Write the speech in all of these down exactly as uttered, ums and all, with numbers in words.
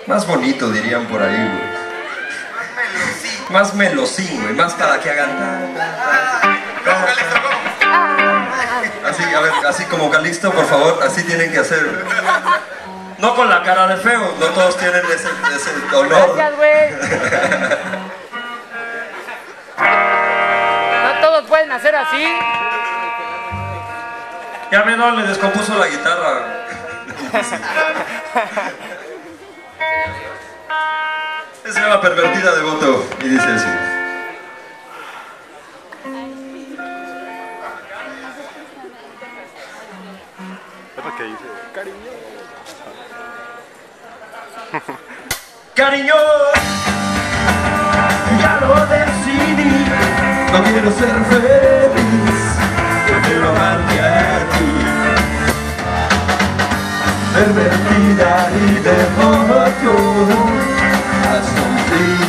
Más bonito, dirían por ahí, güey. Más melosín, güey. Más para que hagan... Así, a ver, así como Calixto, por favor, así tienen que hacer. No con la cara de feo, no todos tienen ese, ese honor. Gracias, güey. No todos pueden hacer así. Ya me no, le descompuso la guitarra. Se llama Pervertida Devoto y dice así. ¿Qué dice? Cariño. Cariño, ya lo decidí. No quiero ser feliz, prefiero amarte a ti. Pervertida y devoto hasta un fin.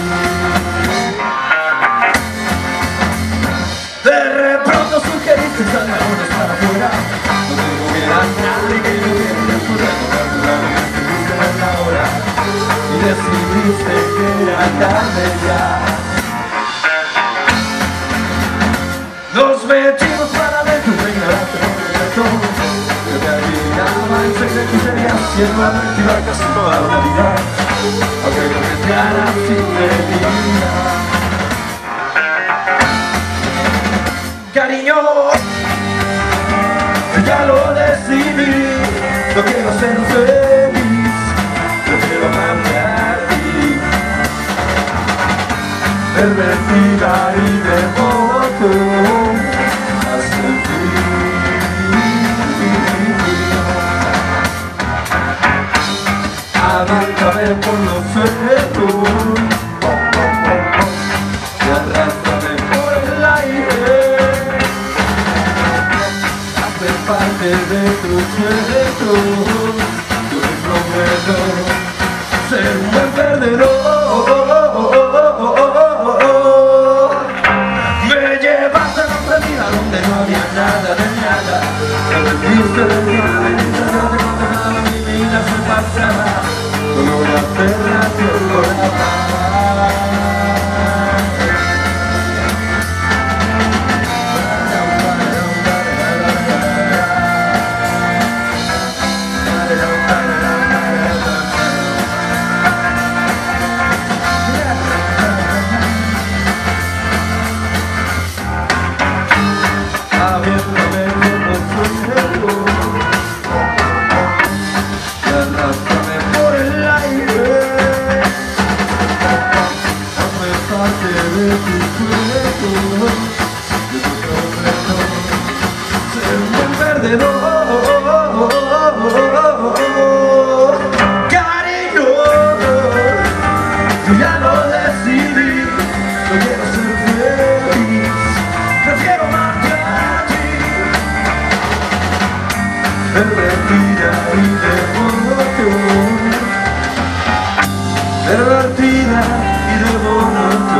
De repronto sugeriste salmones para afuera. No tengo que ir a nadie que yo quiera poder la hora. Y decidiste que era tarde ya. Nos metimos para adentro, me ignoraste por completo. Yo te adivinaba en secreto y seguías siendo atractiva casi toda la vida. Aunque no me quedara sin medida. Cariño, ya lo decidí. No quiero ser feliz, prefiero amarte a ti. Pervertida y devoto hasta el fin. Aviéntame por los cerros y arrástrame por el aire. Hazme parte de tu sueño. Yo te prometo ser un buen perdedor. Me llevaste a otra vida donde no había nada de nada. Me metiste de mi vida, mi vida se pasaba. Solo una relación con la paz. Cariño, yo ya lo decidí. No quiero ser feliz, prefiero amarte a ti. Pervertida y devoto, pervertida y devoto,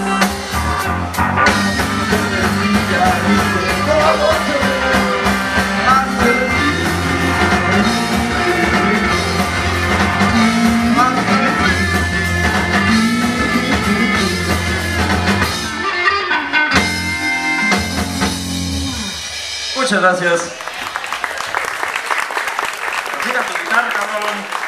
pervertida y devoto. Muchas gracias. Afina tu guitarra, cabrón.